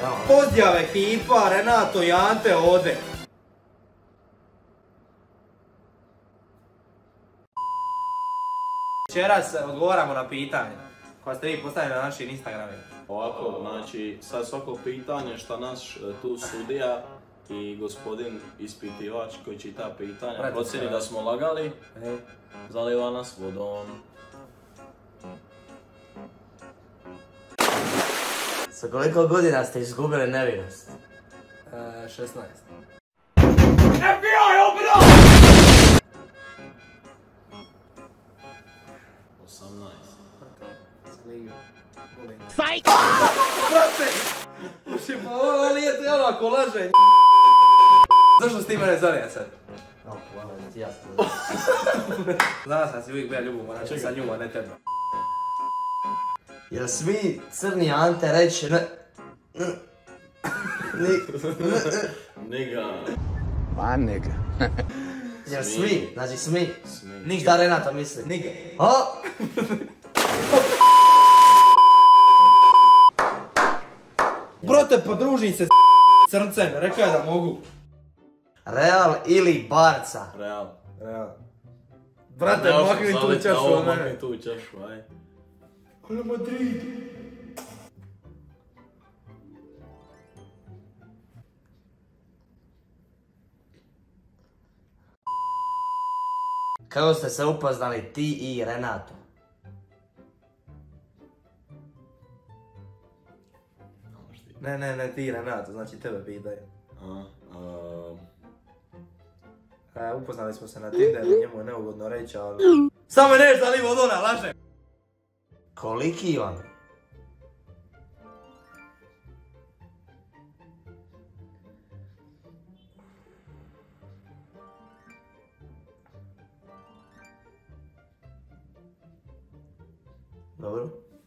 Pozdrav ekipa, Renato i Ante ode. Večeras odgovaramo na pitanje koja ste vi postavili na našim Instagramima. Ovako, znači, sad svako pitanje šta naš tu sudija i gospodin ispitivač koji čita pitanja procjeni da smo lagali, zaliva nas vodom. Sa koliko godina ste izgubili nevinost? 16. FBI, open up! 18. Psych! Brate! Ovo nije to jako laže. Zašto si ti mene zanija sad? No, hvala, ti ja sam. Znala sam si uvijek bija ljubomor, znači sa njom, a ne tebe. Jel svi crni Ante reći Nigga. Pa nigga. Jel svi? Znači smi? Nigga. Šta Renata misli? Nigga. O! Brate, podružim se s crncem, rekao je da mogu. Real ili Barca? Real. Brate, makni tu čašu od mene. Makni tu čašu, aj. Real Madrid. Kako ste se upoznali ti i Renato? Ne, ti Renato, znači tebe pitaju. Upoznali smo se na Tinderu, njemu je neugodno reći, ali... Samo me neš zalivo od ona, laže! Koliki vam? Dobro.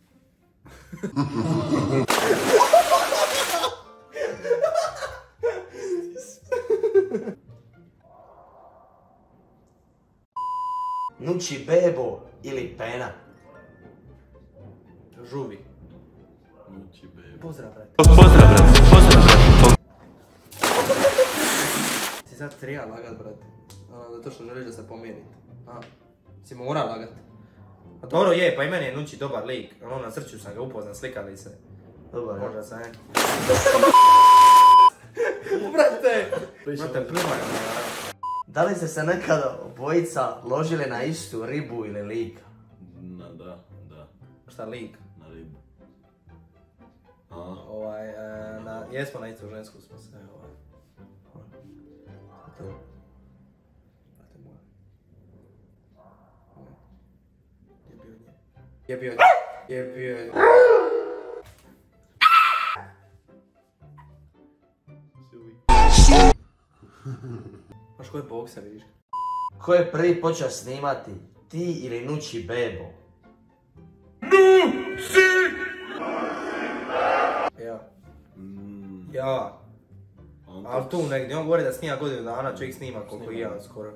Nuči bebo ili pena? Žuvi. Nuči bebo. Pozdrav, brate. Pozdrav, brate. Si sad trija lagat, brate. Zato što želiš da se pomirite. Si mora lagat. A dobro je, pa i meni je Nuči dobar lik. Na srću sam ga upoznat, slikali se. Dobar, Možda sam, Brate, plivaj. Da li ste se nekada obojica ložili na istu ribu ili lika? Da. Šta lik? Na ribu. Jesmo na istu žensku smo se, Brate moj. Jebio nje. Znaš ko je bokser, vidiš? Ko je prvi počeo snimati? Ti ili Nuči bebo? Ja. Ali tu negdje, on govori da snima godinu dana, čovjek snima koliko i ja skoro.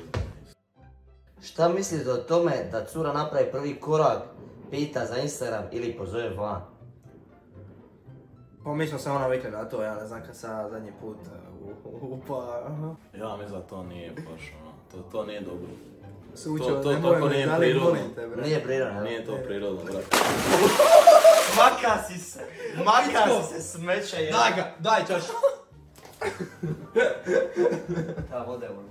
Šta mislite o tome da cura napravi prvi korak, pita za Instagram ili pozove van? Pa mi smo se vikli na to, ja ne znam kad sam zadnji put Ja mislim da to nije baš to nije dobro. Sučo, to nije prirodno. Nije prirodno, Nije to prirodno, brate. Maka si se smeće je. Daj ga, daj čaš. Da, vode ono.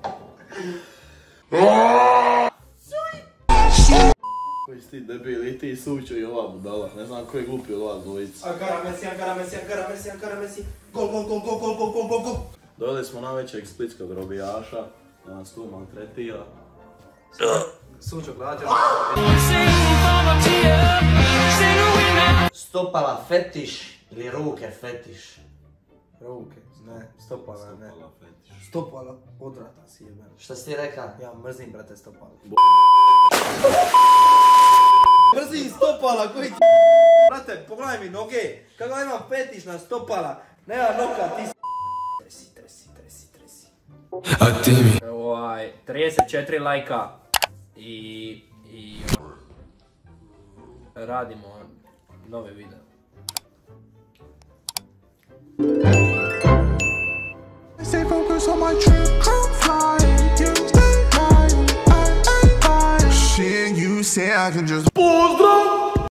Koji si ti debil, i ti Sučo i ova budala, ne znam koji je glupi od vas dvojica. Ankara Messi, gol. Doveli smo najvećeg splitskog robijaša, da nas tu maltretira. Sučo glađa. Stopala fetiš ili ruke fetiš? Ruke, ne, stopala, ne. Stopala fetiš. Stopala, odrata si jebena. Šta si ti reka? Ja mrzim, brate, stopala. Mrzim stopala, koji ti... Brate, pogledaj mi noge, kako imam fetiš na stopala, nema noka, ti tresi. A ti mi. 34 lajka i radimo nove video. my trip, I'm flying. You stay lying, Seeing you say I can just